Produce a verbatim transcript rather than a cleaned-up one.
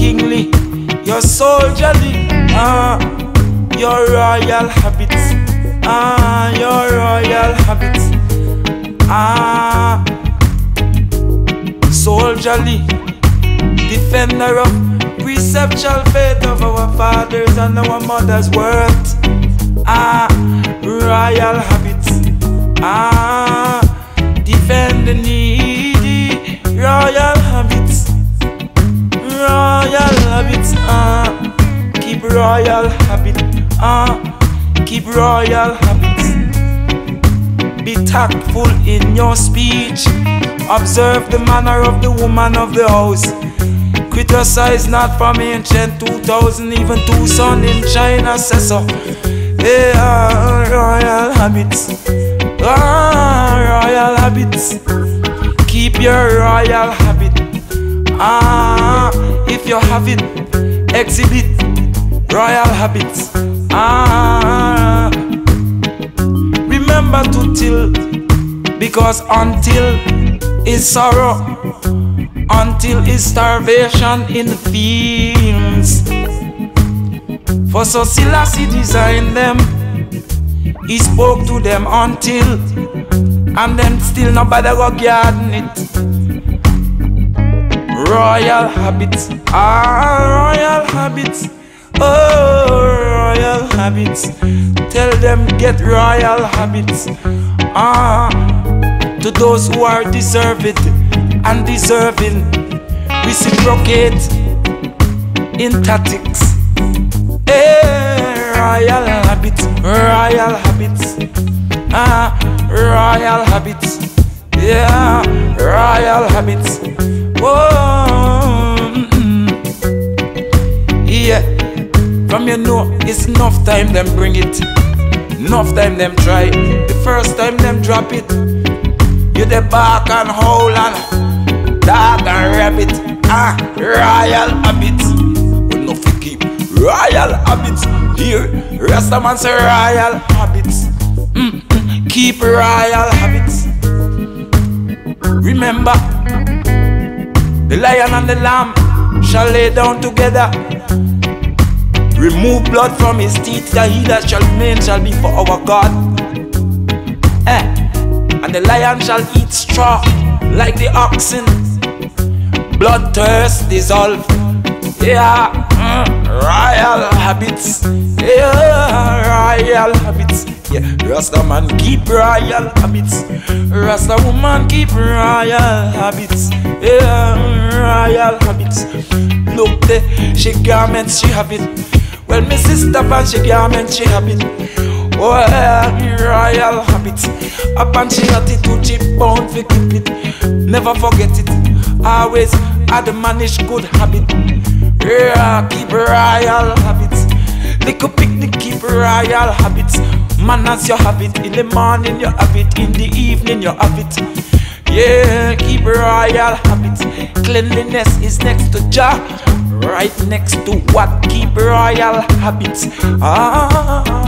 kingly, you're soldierly. Ah, your royal habits. Ah, your royal habits. Ah, soldierly, defender of preceptual faith of our fathers and our mothers' worth. Ah, royal habits. Ah, defend the needy. Royal habits. Royal habits. Ah, keep royal habit. Ah, keep royal habits. Be tactful in your speech. Observe the manner of the woman of the house. Criticize not from ancient two thousand, even two sun in China says so. They are royal habits. Ah, royal habits. Keep your royal habit. Ah, if you have it, exhibit royal habits. Ah, remember to till, because until is sorrow, until is starvation in the fields. For so Selassie designed them, he spoke to them until, and then still nobody go garden it. Royal habits, ah, royal habits, oh, royal habits. Tell them get royal habits, ah, to those who are deserved and deserving. Reciprocate in tactics. Hey, royal habits, royal habits, ah, royal habits, yeah, royal habits. Whoa, mm-mm. Yeah, from you know it's enough time them bring it, enough time them try. The first time them drop it, you the bark and howl and dog and rabbit. Ah, royal habits. We no fi keep royal habits here. Rastaman say royal habits. Mm-mm. Keep royal habits. Remember, the lion and the lamb shall lay down together. Remove blood from his teeth, that he that shall remain shall be for our God. Eh, and the lion shall eat straw like the oxen. Blood thirst dissolve. Yeah, mm, royal habits. Yeah, royal habits. Yeah, Rasta man keep royal habits. Rasta woman keep royal habits. Yeah, royal habits. Look there, she garments, she have it. Well, my sister pan she garments, she have it. Oh, yeah, royal habits. Up and she got it to cheap pound for keep it. Never forget it. Always admonish good habit. Yeah, keep royal habits. Little picnic, keep royal habits. Manners you have it. In the morning you have it. In the evening you have it. Yeah, keep royal habits. Cleanliness is next to Jah. Right next to what? Keep royal habits. Ah.